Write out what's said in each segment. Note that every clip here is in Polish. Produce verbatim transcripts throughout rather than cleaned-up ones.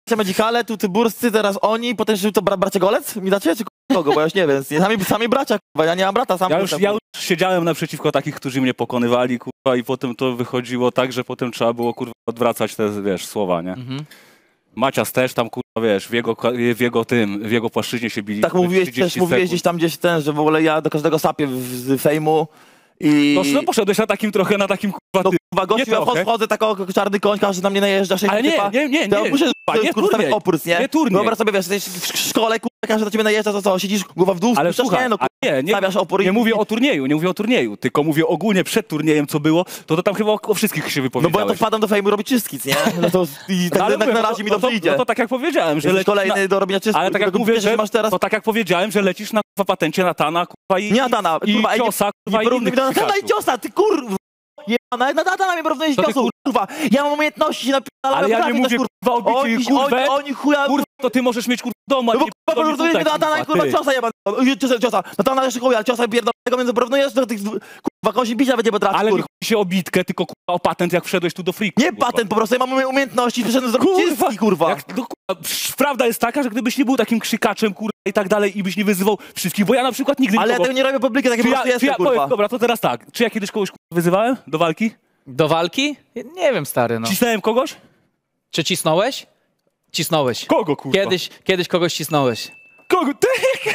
Medzikale, tu Tyburscy, teraz oni, potem jeszcze to bra bracia Golec mi dacie, czy kogo, bo ja już nie wiem, sami, sami bracia, kurwa, ja nie mam brata, sam ja już, ja już siedziałem naprzeciwko takich, którzy mnie pokonywali, kurwa, i potem to wychodziło tak, że potem trzeba było, kurwa, odwracać te, wiesz, słowa, nie? Mhm. Macias też tam, kurwa, wiesz, w jego, w jego tym, w jego płaszczyźnie się bili. Tak mówiłeś też, mówiłeś gdzieś tam gdzieś ten, że w ogóle ja do każdego sapię z fejmu i... No, no poszedłeś na takim trochę, na takim, kurwa, no, kurwa, gościu, ja wchodzę tako czarny koń, każdy na mnie najeżdża, sześć ale nie, typa, nie, nie, nie, to muszę, nie, nie turniej, opór, nie? nie turniej. Wyobraź sobie, wiesz, jesteś w szkole, kurwa, każdy do ciebie najeżdża, to co, siedzisz głowa w dół, ale słuchaj, nie, no, kurwa, nie, nie, stawiasz opór. Nie i... mówię o turnieju, nie mówię o turnieju, tylko mówię ogólnie przed turniejem, co było, to to tam chyba o, o wszystkich się wypowiedziałeś. No bo ja to wpadam do fejmu robić czystki, nie? No to i tak no, na razie mi dobrze no to, idzie. No to tak jak powiedziałem, że lecisz kolejny na... do robienia czystki. Ale tak jak mówię, że masz teraz... to tak jak powiedziałem, że lecisz na kurwa patencie Natana, kurwa i... Nie Natana, i kurwa, Ciosa, kurwa, i innych Natana i Ciosa, ty kurwa! Jebana, na Natana mnie porównujesz z Ciosą, kurwa! Ja mam umiejętności się napisać, ale ja nie mówię, kurwa, o bicie kurwę, oni chuja... Kurwa, to ty możesz mieć, kurwa, w domu, a nie porównujesz mnie do Natana i kurwa Ciosa jebana. Ciosa, Ciosa, Natana jeszcze chuja, Ciosa pierdolnego, więc porównujesz do tych... Kurwa, kogoś bicia będzie potrafić, ale nie się o bitkę, tylko kurwa o patent, jak wszedłeś tu do freaku. Nie patent, po prostu ja mam umiejętności, wyszedłem z roczystki, kurwa. Jak, no, kurwa. Prawda jest taka, że gdybyś nie był takim krzykaczem, kurwa, i tak dalej, i byś nie wyzywał wszystkich, bo ja na przykład nigdy nie... Ale ja tego nie robię publikę, takie po prostu ja, jestem, ja, kurwa. Dobra, to teraz tak, czy ja kiedyś kogoś, kurwa, wyzywałem do walki? Do walki? Nie wiem, stary, no. Cisnąłem kogoś? Czy cisnąłeś? Cisnąłeś. Kogo, kurwa? Kiedyś, kiedyś kogoś cisnąłeś. Kogo? Ty,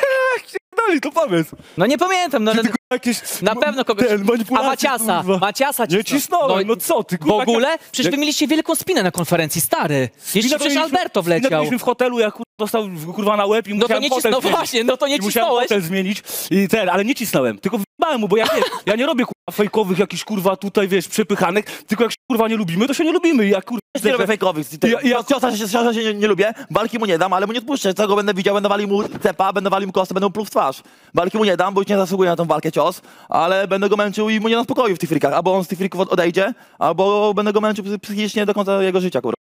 dalej, to powiedz. No nie pamiętam, no. Ty, jakieś, na pewno kogoś... Ten, a Maciasa, kurwa. Maciasa Nie cisnąłem, no, no co ty, kurwa. W ogóle? Przecież wy mieliście wielką spinę na konferencji, stary. Jeszcze przecież Alberto wleciał. Byliśmy w hotelu, ja kurwa dostał kurwa na łeb i no musiałem to nie hotel No zmienić. właśnie, no to nie I musiałem cisnąłeś. hotel zmienić i ten, ale nie cisnąłem, tylko wyjebałem mu, bo ja nie, ja nie robię kurwa fejkowych jakichś kurwa tutaj, wiesz, przepychanek, tylko jak się kurwa nie lubimy, to się nie lubimy i ja kurwa... Nie robię fejkowych, ja, ja, Ciosa się, się nie, nie lubię, walki mu nie dam, ale mu nie odpuszczę, co go będę widział, będę walił mu cepa, będę walił mu kostę, będę mu pluł w twarz. Walki mu nie dam, bo już nie zasługuje na tą walkę Cios, ale będę go męczył i mu nie na spokoju w tych frikach, albo on z tych frików odejdzie, albo będę go męczył psychicznie do końca jego życia, kurwa.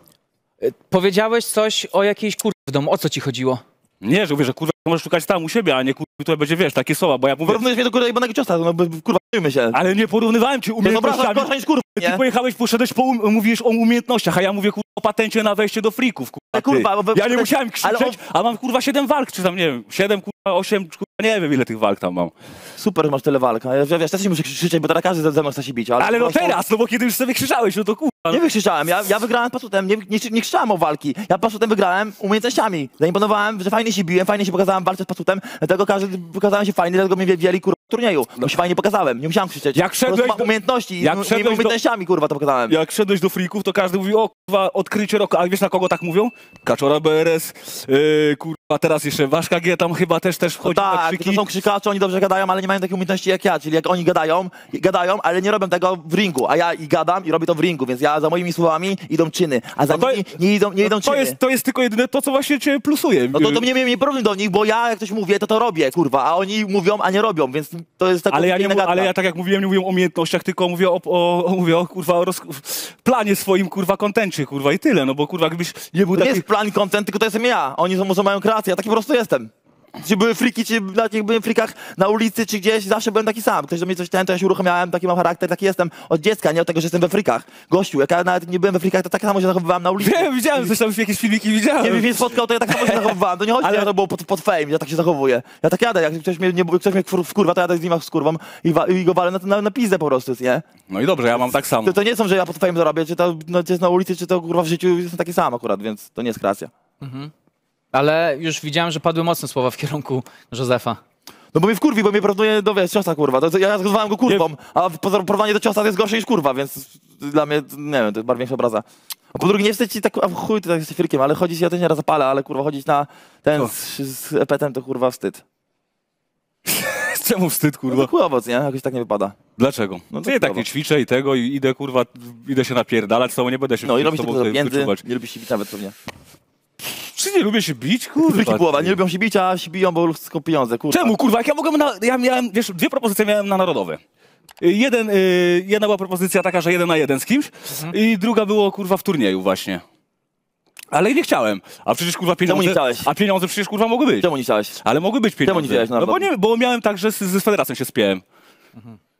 Powiedziałeś coś o jakiejś kurwie w domu, o co ci chodziło? Nie, że mówię, że kurwa możesz szukać tam u siebie, a nie kurwa tutaj będzie, wiesz, takie słowa, bo ja mówię... Porównujesz mnie do kurwa jebanego Ciosa, no kurwa, czujmy się. Ale nie porównywałem cię umiejętnościami. No niż kurwa, ty pojechałeś, poszedłeś, po um mówisz o umiejętnościach, a ja mówię kurwa o patencie na wejście do frików, kurwa, kurwa bo ja nie musiałem krzyczeć, on... a mam kurwa siedem walk, czy tam nie wiem, siedem, kurwa, osiem, kurwa, nie wiem ile tych walk tam mam. Super, że masz tyle walk, ja, ja wiesz, też nie muszę krzyczeć, bo teraz każdy ze mną chce się bić, ale... Ale no prostu... teraz, no bo kiedy już sobie krzyczałeś, no to kurwa. No. Nie wykrzyczałem, ja, ja wygrałem pasutem, nie, nie, nie krzyczałem o walki, ja pasutem wygrałem umiejętnościami. Zaimponowałem, że fajnie się biłem, fajnie się pokazałem walczyć z pasutem, dlatego każdy pokazałem się fajnie, dlatego mnie wzięli kurwa w turnieju, bo się fajnie pokazałem, nie musiałem krzyczeć. Jak szedłeś do... umiejętności, jak moimi umiejętnościami kurwa to pokazałem. Jak szedłeś do frików, to każdy mówi, o kurwa, odkrycie roku, a wiesz na kogo tak mówią? Kaczora B R S, yy, kurwa, teraz jeszcze Waszka G tam chyba też też wchodzi no na tak, krzyki. to są krzykacze, oni dobrze gadają, ale nie mają takiej umiejętności jak ja, czyli jak oni gadają, gadają, ale nie robią tego w ringu, a ja i gadam i robię to w ringu, więc ja za moimi słowami idą czyny, a za no nimi nie idą, nie idą no to czyny. Jest, to jest tylko jedyne to, co właśnie cię plusuje. No to, to mnie nie porównuj do nich, bo ja jak coś mówię, to to robię, kurwa, a oni mówią, a nie robią, więc to jest tak. Ale ja, nie, ale ja tak jak mówiłem, nie mówię o umiejętnościach, tylko mówię o, o, o, mówię o kurwa, o roz... planie swoim, kurwa, kontencie, kurwa, i tyle, no bo kurwa, gdybyś nie był to taki... nie jest plan, content, tylko to jestem ja, oni są, są mają kreację, ja taki po prostu jestem. Czy były friki, czy jak byłem w frikach na ulicy, czy gdzieś, zawsze byłem taki sam. Ktoś do mnie coś ten, to ja się uruchamiałem, taki mam charakter, taki jestem od dziecka, nie od tego, że jestem we frikach. Gościu, jak ja nawet nie byłem we frikach, to tak samo się zachowywałem na ulicy. Wiem, widziałem, coś tam jakieś filmiki widziałem. Nie mnie spotkał, to ja tak samo się zachowywałem. To nie chodzi, ale... że to było pod, pod fame, ja tak się zachowuję. Ja tak jadę, jak ktoś mnie, nie, ktoś mnie wkurwa, to jadę z nim z kurwą i, wa, i go walę na, na, na pizdę po prostu, nie? No i dobrze, ja mam tak samo. To, to nie są, że ja pod fame zarobię, czy to, no, czy jest na ulicy, czy to kurwa w życiu jestem taki sam akurat, więc to nie jest kreacja. Mhm. Ale już widziałem, że padły mocne słowa w kierunku Józefa. No bo mnie wkurwi, bo mnie porównuje do, wiesz, Ciosa, kurwa. To, ja nazywałem go kurwą, a porównanie do Ciosa to jest gorsze niż kurwa, więc dla mnie, nie wiem, to jest bardziej większa obraza. A po drugie, nie wstydź ci tak, a chuj, ty tak jesteś firkiem, ale chodzić, ja też nieraz zapalę, ale kurwa, chodzić na ten z, z epetem to kurwa wstyd. Czemu wstyd, kurwa? No to chujowo, nie? Jakoś tak nie wypada. Dlaczego? No to nie tak, nie ćwiczę i tego i idę, kurwa, idę się napierdalać, z tobą nie będę się... No i robisz to między, nie lubisz się bić nawet pewnie. Czy nie lubię się bić, kurwa? Friki połowa, nie lubią się bić, a się biją, bo ludzką pieniądze, kurwa. Czemu, kurwa? Jak ja mogłem na... Ja miałem, wiesz, dwie propozycje miałem na narodowe. Jeden, y, jedna była propozycja taka, że jeden na jeden z kimś mhm. i druga było, kurwa, w turnieju właśnie. Ale nie chciałem. A przecież, kurwa, pieniądze... Czemu nie chciałeś? A pieniądze przecież, kurwa, mogły być. Czemu nie chciałeś? Ale mogły być pieniądze. Czemu nie chciałeś? No bo, nie, bo miałem tak, że z, z federacją się spiałem. Mhm.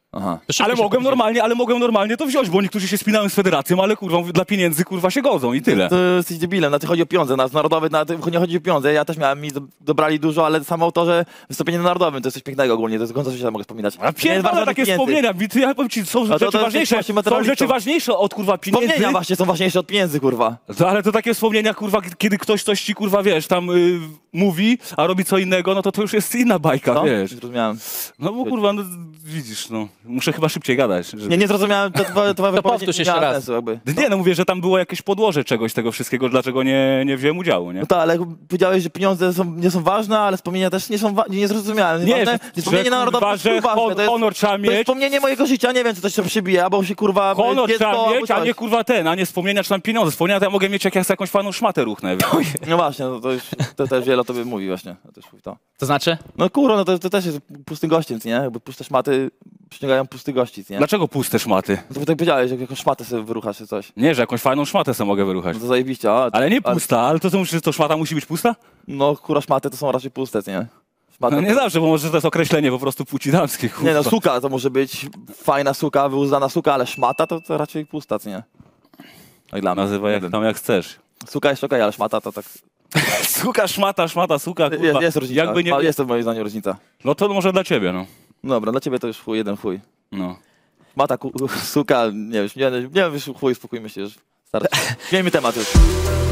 Aha. To szybko Ale się mogłem powiedzieć. normalnie, ale mogłem normalnie to wziąć, bo niektórzy się spinają z federacją, ale kurwa, mówię, dla pieniędzy kurwa się godzą i tyle. To jesteś debilem, na to chodzi o pieniądze, na narodowy, na to nie chodzi o pieniądze. Ja też miałem, mi do- dobrali dużo, ale samo to, że wystąpienie na narodowym to jest coś pięknego ogólnie, to jest końca świata mogę wspominać. A pierdolę takie wspomnienia, mi- ja powiem ci, są to- rzeczy to ważniejsze, jesteś są materialistą. rzeczy ważniejsze od kurwa pieniędzy. Wspomnienia właśnie są ważniejsze od pieniędzy, kurwa. No, ale to takie wspomnienia, kurwa, kiedy ktoś coś ci, kurwa, wiesz, tam y, mówi, a robi co innego, no to to już jest inna bajka, No, wiesz. zrozumiałem. No bo, kurwa, no, widzisz, no, muszę chyba szybciej gadać. Żeby... Nie, nie zrozumiałem, to twoja to wypowiedź powtórz nie jeszcze miała raz. sensu, jakby. Nie, no mówię, że tam było jakieś podłoże czegoś tego wszystkiego, dlaczego nie, nie wziąłem udziału, nie? No tak, ale jak powiedziałeś, że pieniądze są, nie są ważne, ale wspomnienia też nie są ważne, nie zrozumiałem. Nie, ważne, że, wspomnienie że, narodowe kurwa, jest że ważne, hon, to jest, honor trzeba to jest mieć, wspomnienie mojego życia, nie wiem, czy coś się przybije, albo się kurwa honor dziecko, trzeba albo mieć, a coś. nie kurwa ten, a nie wspomnienia czy tam pieniądze. Wspomnienia to ja mogę mieć, jak ja sobie jakąś fajną szmatę ruchnę. No właśnie, no to już to też wiele o tobie mówi właśnie. To też chuj to. To znaczy? No kurwa, no to, to też jest pusty gościec, nie? Jakby puste szmaty przyciągają pusty gościc, nie? Dlaczego puste szmaty? No to tak powiedziałeś, jak jakąś szmatę sobie wyruchasz czy coś. Nie, że jakąś fajną szmatę sobie mogę wyruchać. No to zajebiście, a, Ale nie pusta, ale to co myślisz, że to szmata musi być pusta? No kurwa, szmaty to są raczej puste, nie? Szmata No to- nie zawsze, bo może to jest określenie po prostu płci damskiej, kurwa. Nie no, suka to może być fajna suka, wyuzdana suka, ale szmata to, to raczej pusta, co nie? Tak dla mnie. Nazywaj jak tam jak chcesz. Suka jest okej, ale szmata to tak... Suka, szmata, szmata, suka, kurwa. Jest, jest różnica, Jakby nie... Ma- jest to moim zdaniem różnica. No to może dla ciebie, no. Dobra, dla ciebie to już chuj, jeden chuj. No. Szmata, ku, suka, nie wiem, nie, nie wiem, już chuj, spokójmy się, już starczy. Zmieńmy temat już.